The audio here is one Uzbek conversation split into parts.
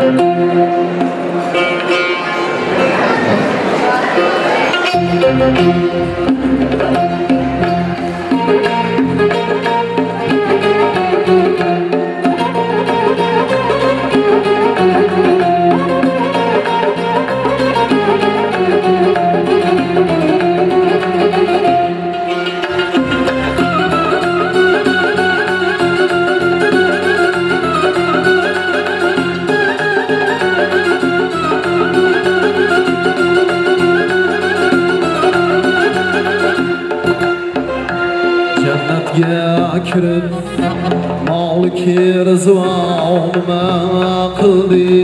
kirib moliki rizvonima qildi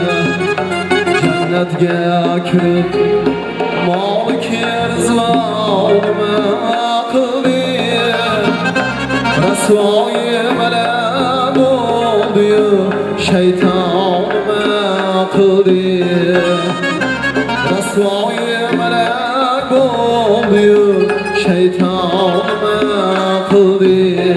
jannatga kirib moliki rizvonima qildi rasvoyi mana bo'ldi shaytonima qildi rasvoyi mana bo'ldi shaytonima qildi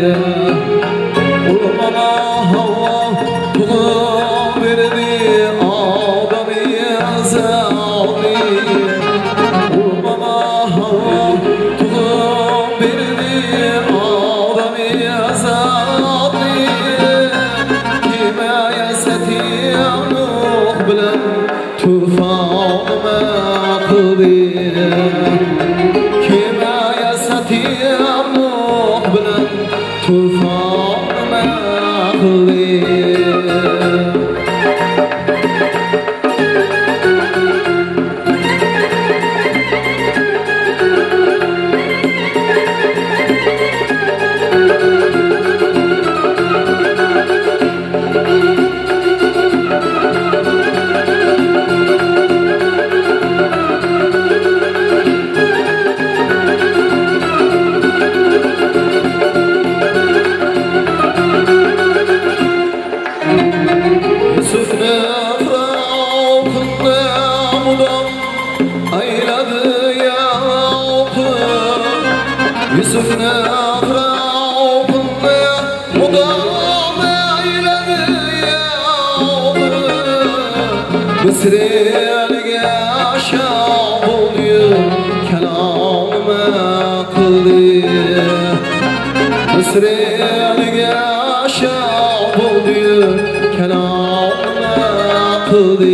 ulmama havo tug'ib berdi odamiy zotli ulmama havo tug'ib berdi odamiy zotli himayasati Nuh bilan tufonima qildi himayasati Nuh bilan tufonima qildi Yusuf'na Firavun'na mudam eyledi yavru Misr'ga aşağı oluyor kelamıma kıldı Misr'ga aşağı oluyor kelamıma kıldı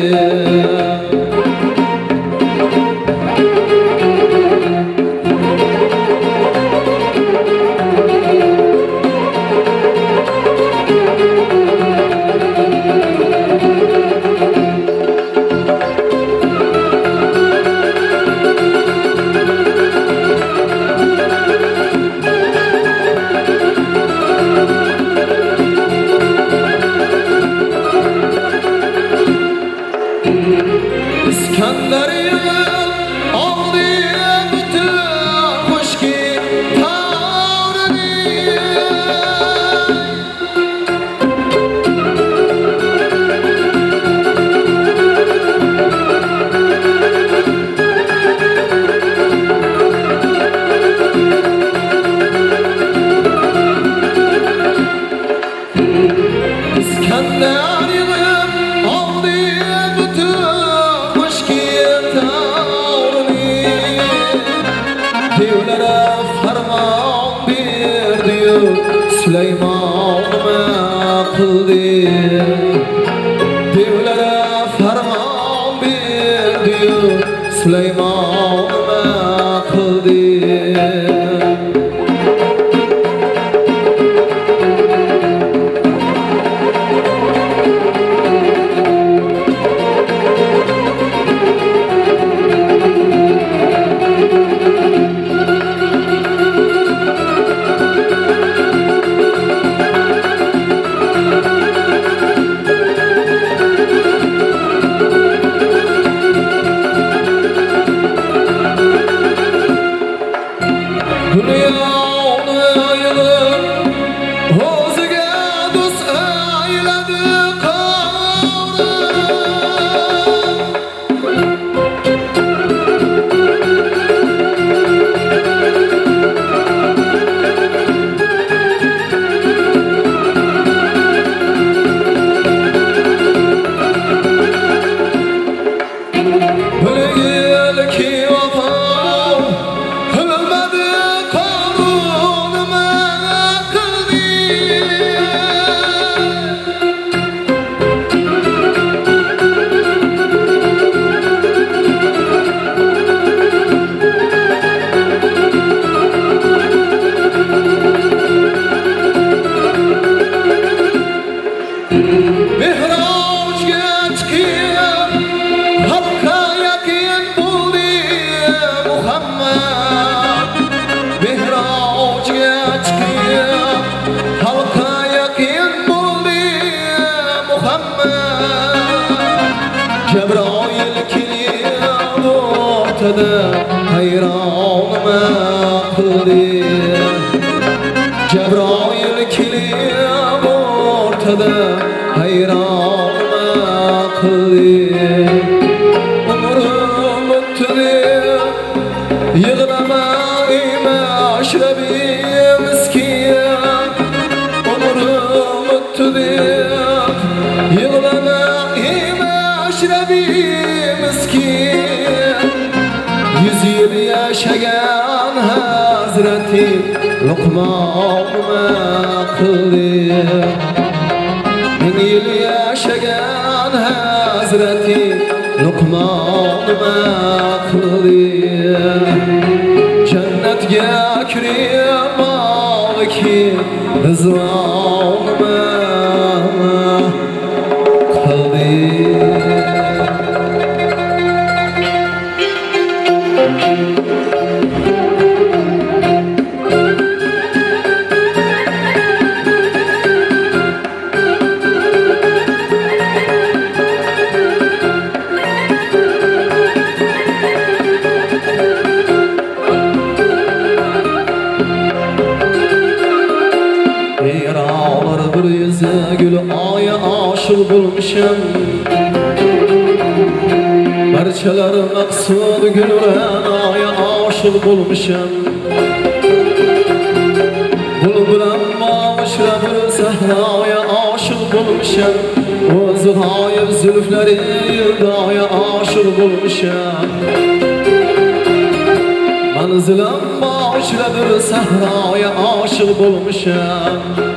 Süleyman'ıma kıldı Devlere ferman verdi Süleyman'ıma kıldı ortada hayronuma qildi Cebrail kelib ortada hayronuma qildi Umrim o'tdi yig'lama ema ashrabi miskin Umrim o'tdi yig'lama ema ashrabi miskin 100 yil yaşagan Hazreti Luqmonuma qildi 1000 yil yaşagan Hazreti Luqmonuma qildi Jannatga kirmoqki rizvonuma qildi Gül aya aşık bulmuşum Barçalar maksud gülüren aya aşık bulmuşum Bulbulan mamışra bir sahraya aşık bulmuşum O zıhayıp zülfleri yıldaya aşık bulmuşum Manzilim mamışra bir sahraya aşık bulmuşum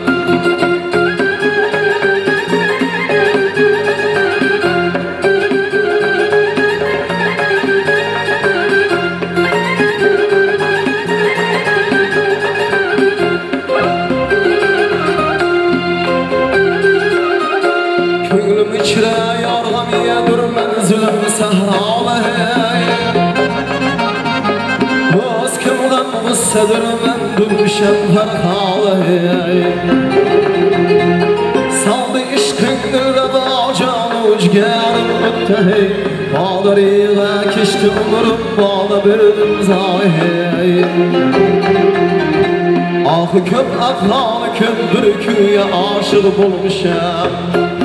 Sadır ben durmuşam her hali Saldı işkın raba canı ucgarım müttehey Bağlarıyla keşti umurum bağla birdim zahey Ahı köp aklalı köp bir küye aşık bulmuşam